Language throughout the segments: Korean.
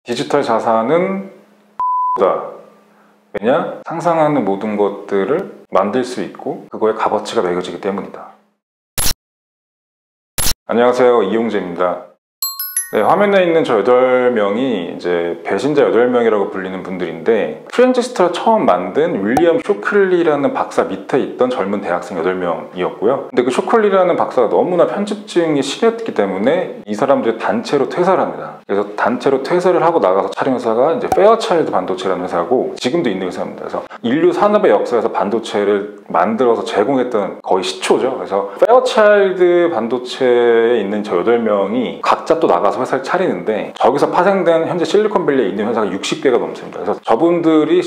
디지털 자산은 보다. 왜냐? 상상하는 모든 것들을 만들 수 있고 그거에 값어치가 매겨지기 때문이다. 안녕하세요, 이용재입니다. 네, 화면에 있는 저 8명이 이제 배신자 8명이라고 불리는 분들인데, 트랜지스터를 처음 만든 윌리엄 쇼클리라는 박사 밑에 있던 젊은 대학생 8명이었고요. 근데 그 쇼클리라는 박사가 너무나 편집증이 심했기 때문에 이 사람들이 단체로 퇴사를 합니다. 그래서 단체로 퇴사를 하고 나가서 차린 회사가 이제 페어차일드 반도체라는 회사고, 지금도 있는 회사입니다. 그래서 인류 산업의 역사에서 반도체를 만들어서 제공했던 거의 시초죠. 그래서 페어차일드 반도체에 있는 저 8명이 각자 또 나가서 회사를 차리는데, 저기서 파생된 현재 실리콘밸리에 있는 회사가 60개가 넘습니다. 그래서 저분들이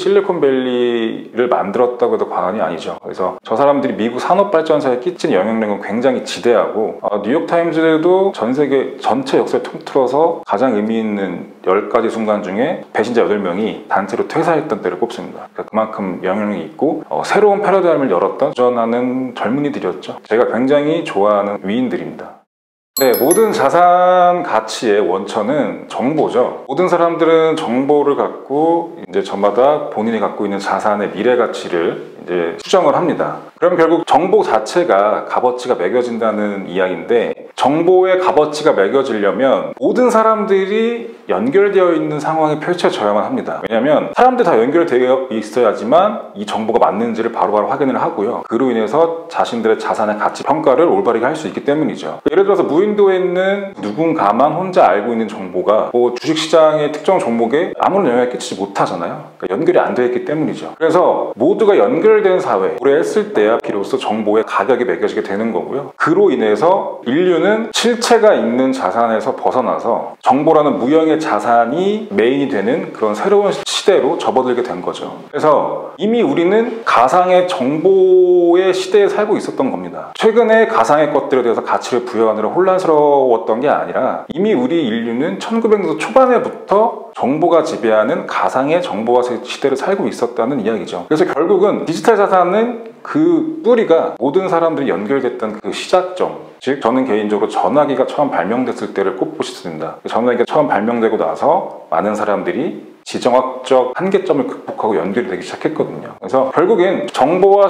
실리콘밸리를 만들었다고 해도 과언이 아니죠. 그래서 저 사람들이 미국 산업발전사에 끼친 영향력은 굉장히 지대하고, 뉴욕타임즈도 전 세계 전체 역사를 통틀어서 가장 의미 있는 10가지 순간 중에 배신자 8명이 단체로 퇴사했던 때를 꼽습니다. 그러니까 그만큼 영향력이 있고, 새로운 패러다임을 열었던 도전하는 젊은이들이었죠. 제가 굉장히 좋아하는 위인들입니다. 네, 모든 자산 가치의 원천은 정보죠. 모든 사람들은 정보를 갖고 이제 저마다 본인이 갖고 있는 자산의 미래 가치를 이제 수정을 합니다. 그럼 결국 정보 자체가 값어치가 매겨진다는 이야기인데, 정보의 값어치가 매겨지려면 모든 사람들이 연결되어 있는 상황이 펼쳐져야만 합니다. 왜냐하면 사람들이 다 연결되어 있어야지만 이 정보가 맞는지를 바로바로 확인을 하고요. 그로 인해서 자신들의 자산의 가치 평가를 올바르게 할 수 있기 때문이죠. 예를 들어서 무인도에 있는 누군가만 혼자 알고 있는 정보가 주식시장의 특정 종목에 아무런 영향을 끼치지 못하잖아요. 그러니까 연결이 안 되어 있기 때문이죠. 그래서 모두가 연결된 사회, 오래 했을 때야 비로소 정보의 가격이 매겨지게 되는 거고요. 그로 인해서 인류는 실체가 있는 자산에서 벗어나서 정보라는 무형의 자산이 메인이 되는 그런 새로운 시대로 접어들게 된 거죠. 그래서 이미 우리는 가상의 정보의 시대에 살고 있었던 겁니다. 최근에 가상의 것들에 대해서 가치를 부여하느라 혼란스러웠던 게 아니라, 이미 우리 인류는 1900년도 초반에부터 정보가 지배하는 가상의 정보화 시대를 살고 있었다는 이야기죠. 그래서 결국은 디지털 자산은 그 뿌리가 모든 사람들이 연결됐던 그 시작점, 즉 저는 개인적으로 전화기가 처음 발명됐을 때를 꼽고 싶습니다. 전화기가 처음 발명되고 나서 많은 사람들이 지정학적 한계점을 극복하고 연결이 되기 시작했거든요. 그래서 결국엔 정보화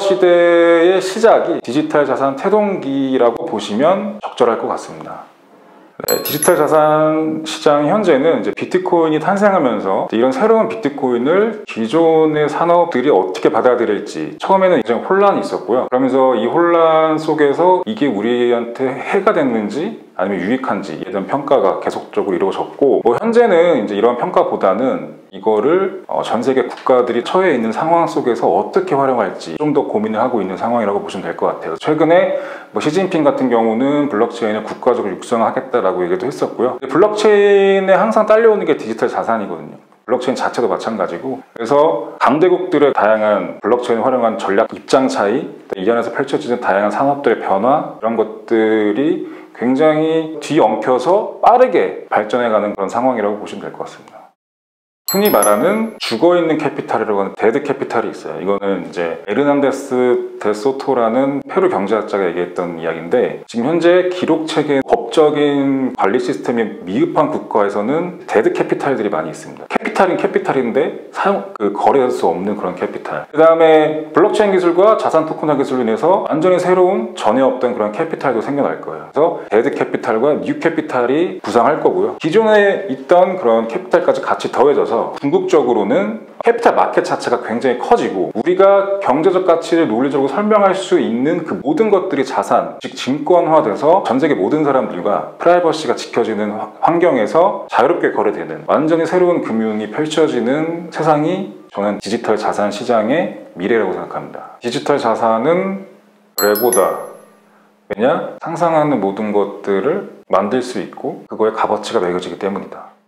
시대의 시작이 디지털 자산 태동기라고 보시면 적절할 것 같습니다. 네, 디지털 자산 시장 현재는 이제 비트코인이 탄생하면서 이런 새로운 비트코인을 기존의 산업들이 어떻게 받아들일지 처음에는 굉장히 혼란이 있었고요. 그러면서 이 혼란 속에서 이게 우리한테 해가 됐는지 아니면 유익한지에 대한 평가가 계속적으로 이루어졌고, 현재는 이제 이런 평가보다는 이거를 전 세계 국가들이 처해 있는 상황 속에서 어떻게 활용할지 좀 더 고민을 하고 있는 상황이라고 보시면 될 것 같아요. 최근에 시진핑 같은 경우는 블록체인을 국가적으로 육성하겠다라고 얘기도 했었고요. 블록체인에 항상 딸려오는 게 디지털 자산이거든요. 블록체인 자체도 마찬가지고, 그래서 강대국들의 다양한 블록체인을 활용한 전략 입장 차이, 이 안에서 펼쳐지는 다양한 산업들의 변화, 이런 것들이 굉장히 뒤엉켜서 빠르게 발전해가는 그런 상황이라고 보시면 될 것 같습니다. 흔히 말하는 죽어있는 캐피탈이라고 하는 데드 캐피탈이 있어요. 이거는 이제 에르난데스 데 소토라는 페루 경제학자가 얘기했던 이야기인데, 지금 현재 기록체계 법적인 관리 시스템이 미흡한 국가에서는 데드 캐피탈들이 많이 있습니다. 캐피탈인 캐피탈인데 거래할 수 없는 그런 캐피탈. 그 다음에 블록체인 기술과 자산 토큰화 기술로 인해서 완전히 새로운 전에 없던 그런 캐피탈도 생겨날 거예요. 그래서 데드 캐피탈과 뉴 캐피탈이 부상할 거고요. 기존에 있던 그런 캐피탈까지 같이 더해져서 궁극적으로는 캐피탈 마켓 자체가 굉장히 커지고, 우리가 경제적 가치를 논리적으로 설명할 수 있는 그 모든 것들이 자산, 즉 증권화돼서 전 세계 모든 사람들과 프라이버시가 지켜지는 환경에서 자유롭게 거래되는 완전히 새로운 금융이 펼쳐지는 세상이 저는 디지털 자산 시장의 미래라고 생각합니다. 디지털 자산은 레고다. 왜냐? 상상하는 모든 것들을 만들 수 있고 그거에 값어치가 매겨지기 때문이다.